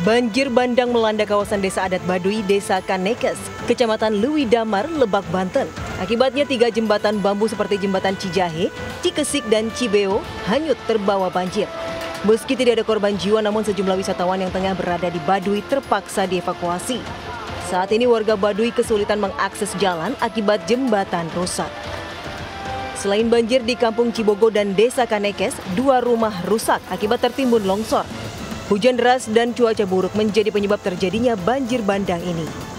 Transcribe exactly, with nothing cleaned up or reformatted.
Banjir bandang melanda kawasan desa adat Baduy, Desa Kanekes, Kecamatan Lewi Damar, Lebak, Banten. Akibatnya tiga jembatan bambu seperti jembatan Cijahe, Cikesik, dan Cibeo hanyut terbawa banjir. Meski tidak ada korban jiwa, namun sejumlah wisatawan yang tengah berada di Baduy terpaksa dievakuasi. Saat ini warga Baduy kesulitan mengakses jalan akibat jembatan rusak. Selain banjir di Kampung Cibogo dan Desa Kanekes, dua rumah rusak akibat tertimbun longsor. Hujan deras dan cuaca buruk menjadi penyebab terjadinya banjir bandang ini.